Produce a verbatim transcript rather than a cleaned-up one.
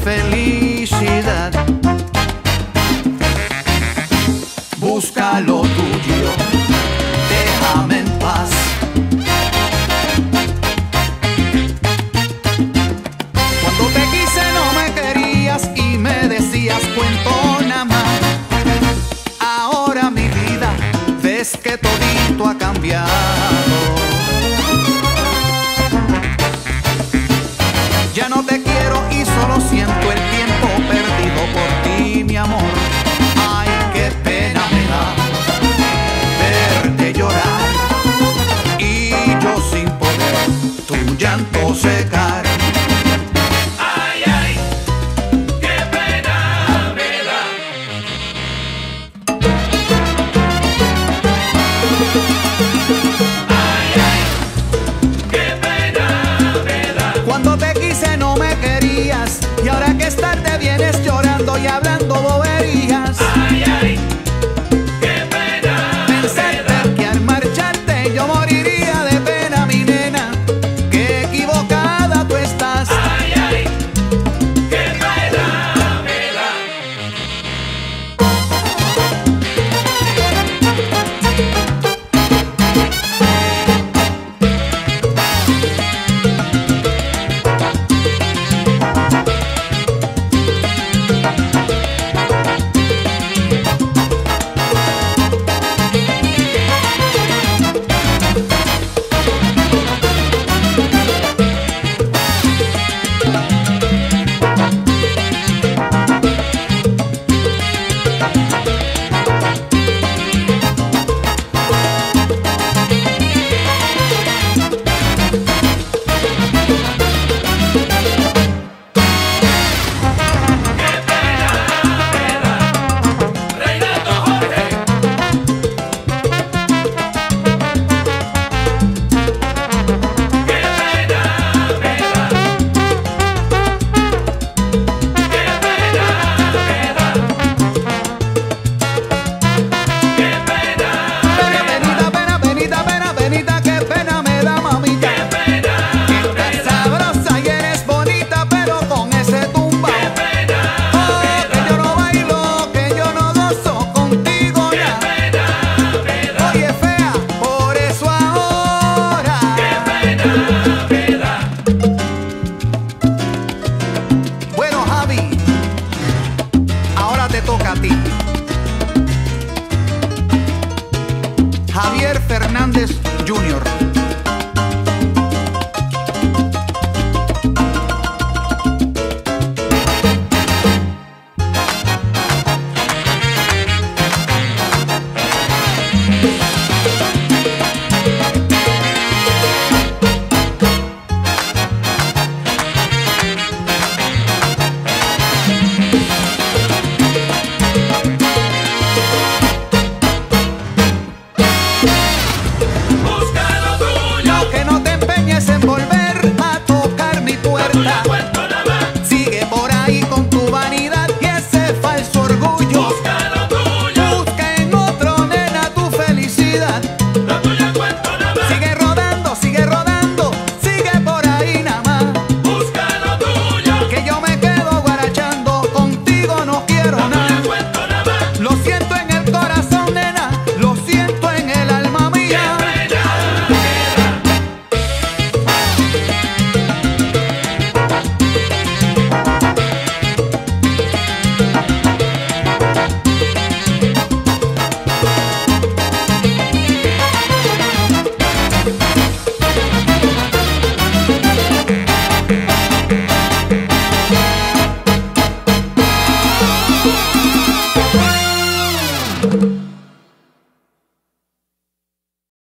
felicidad. Busca lo tuyo, déjame en paz. Cuando te quise no me querías y me decías cuento nada más. Ahora mi vida ves que todito ha cambiado. Ya no te quiero y solo siento el tiempo perdido por ti, mi amor. Ay, qué pena me da verte llorar y yo sin poder tu llanto secar. Ay, ay, qué pena me da. Ay, ay, qué pena me da. Cuando te quise no me querías y ahora que es tarde vienes llorando y hablando boberías. Ay, ay, qué pena me da. Pensaste que al marcharte yo moriría de pena, mi nena, qué equivocada tú estás. Ay, ay, qué pena me da. Javier Fernández junior